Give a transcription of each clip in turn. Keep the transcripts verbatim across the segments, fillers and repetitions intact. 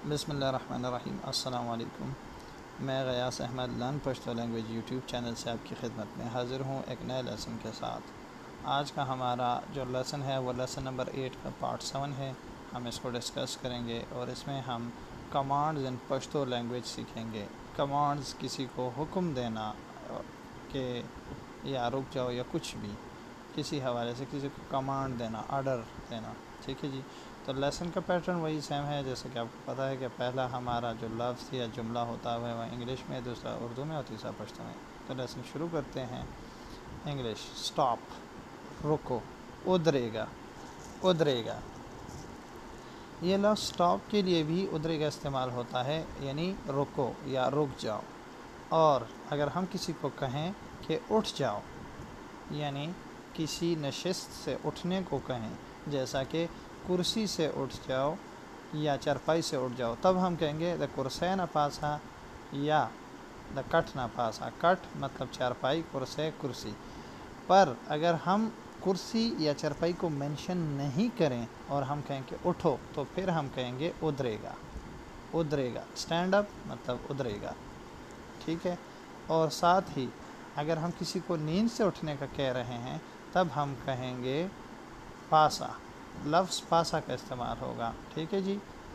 بسم اللہ الرحمن الرحیم۔ السلام علیکم۔ میں Ghayas Ahmad learn Pashto language YouTube channel سے آپ کی خدمت میں حاضر ہوں ایک نئے لیسن کے ساتھ۔ آج کا ہمارا جو لیسن ہے وہ لیسن نمبر ایٹ کا پارٹ سیون ہے۔ ہم اس کو ڈسکس کریں گے اور اس میں ہم کمانڈز ان پشتو لینگویج سیکھیں گے۔ کمانڈز کسی کو حکم دینا کہ یا رک جاؤ یا کچھ بھی کسی حوالے سے کسی کو کمانڈ دینا، آرڈر دینا، ٹھیک ہے جی۔ تو لیسن کا پیٹرن وہی سیم ہے، جیسے کہ آپ کو پتہ ہے کہ پہلا ہمارا جو لفظ یا جملہ ہوتا ہے وہ انگلش میں، دوسرا اردو میں اور تیسرا پشتو میں۔ تو لیسن شروع کرتے ہیں۔ انگلش، سٹاپ، رکو، ادرے گا، ادرے گا۔ یہ لفظ سٹاپ کے لیے بھی ادرے گا استعمال ہوتا ہے، یعنی رکو یا رک جاؤ۔ اور اگر ہم کسی کو کہیں کہ اٹھ جاؤ، یعنی کسی نشست سے اٹھنے کو کہیں، جیسا کہ کرسی سے اٹھ جاؤ یا چرپائی سے اٹھ جاؤ، تب ہم کہیں گے دا کرسی نہ پاسا یا دا کٹ نہ پاسا۔ کٹ مطلب چرپائی، کرسی کرسی۔ پر اگر ہم کرسی یا چرپائی کو مینشن نہیں کریں اور ہم کہیں کہ اٹھو، تو پھر ہم کہیں گے ادرے گا، ادرے گا۔ اسٹینڈ اپ مطلب ادرے گا، ٹھیک ہے۔ اور ساتھ ہی اگر ہم کسی کو نیند سے اٹھنے کا کہہ رہے ہیں تب ہم کہیں گے پاسا، لفظ پاسا کا استعمال ہوگا، ٹھیک ہے جی۔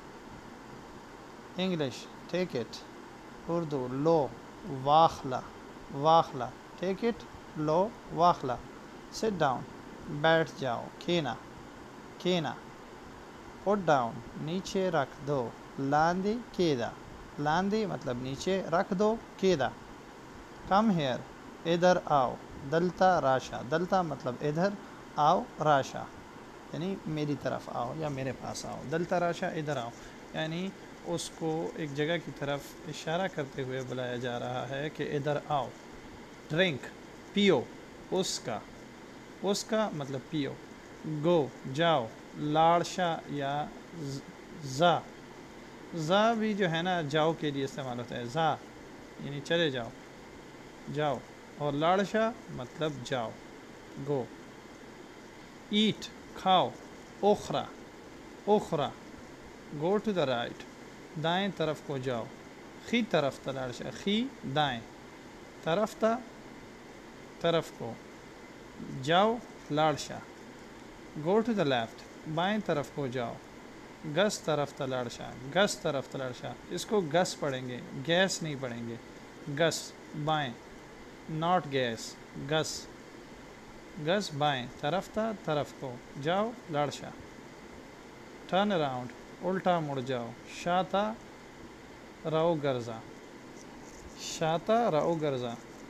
English, take it. اردو، لو، واخلا، واخلا، ٹیک اٹ، لو، واخلا۔ سٹ ڈاؤن، بیٹھ جاؤ، کھینا، کھینا۔ پٹ ڈاؤن، نیچے رکھ دو، لاندی، کیدا، لاندی مطلب نیچے رکھ دو، کیدا۔ کم ہیئر، ادھر آؤ، دلتا راشا، دلتا مطلب ادھر، آؤ راشا یعنی میری طرف آؤ یا میرے پاس آؤ۔ دلتا راشا، ادھر آؤ، یعنی اس کو ایک جگہ کی طرف اشارہ کرتے ہوئے بلایا جا رہا ہے کہ ادھر آؤ۔ ڈرنک، پیو، اس کا، اس کا مطلب پیو۔ گو، جاؤ، لاڑشا یا زا، زا بھی جو ہے نا جاؤ کے لیے استعمال ہوتا ہے، زا یعنی چلے جاؤ، جاؤ۔ اور لاڑشا مطلب جاؤ، گو۔ ایٹ، کھاؤ، اوخرا، اوخرا۔ گو ٹو دا رائٹ، دائیں طرف کو جاؤ۔ خی طرف تا لاڑشا، خی دائیں، طرف تا طرف کو، جاؤ لاڑشا۔ گو ٹو دا لیفٹ، بائیں طرف کو جاؤ۔ گس طرف تا لاڑشا، گس طرف تا لاڑشا۔ اس کو گس پڑھیں گے، گیس نہیں پڑھیں گے۔ گس، بائیں، ناٹ گیس، گس، گس بائیں، طرف تا طرف کو، جاؤ لاڑشا۔ ٹرن اراؤنڈ، الٹا مڑ جاؤ۔ شاتا رو گرزا، شاتا رو گرزا،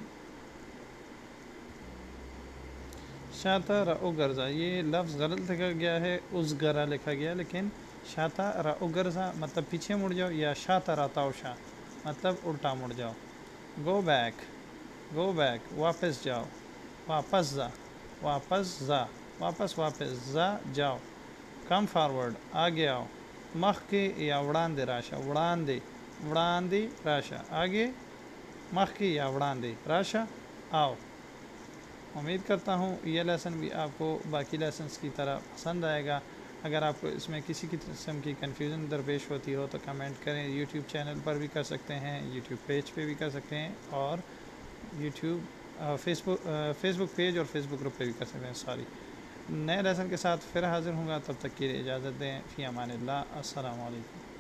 شاتا رو گرزا۔ یہ لفظ غلط لکھا گیا ہے، اس گرا لکھا گیا، لیکن شاتا رو گرزا مطلب پیچھے مڑ جاؤ، یا شاتا راتاؤ شا مطلب الٹا مڑ جاؤ۔ گو بیک، گو بیک، واپس جاؤ، واپس جا، واپس جا، واپس واپس جا، جاؤ۔ کم فارورڈ، آگے آؤ۔ مخ کے یا وڑاندے راشا، وڑاندے، وڑاندے راشا، آگے، مخ کے یا وڑاندے راشا، آؤ۔ امید کرتا ہوں یہ لیسن بھی آپ کو باقی لیسنس کی طرح پسند آئے گا۔ اگر آپ کو اس میں کسی کی قسم کی کنفیوژن درپیش ہوتی ہو تو کمنٹ کریں۔ یوٹیوب چینل پر بھی کر سکتے ہیں، یوٹیوب پیج پہ بھی کر سکتے ہیں، اور YouTube Facebook Facebook page اور فیس بک گروپ پہ بھی کر سکتے ہیں۔ سوری، نئے لیسن کے ساتھ پھر حاضر ہوں گا، تب تک کے لیے اجازت دیں۔ فی امان اللہ، السلام علیکم۔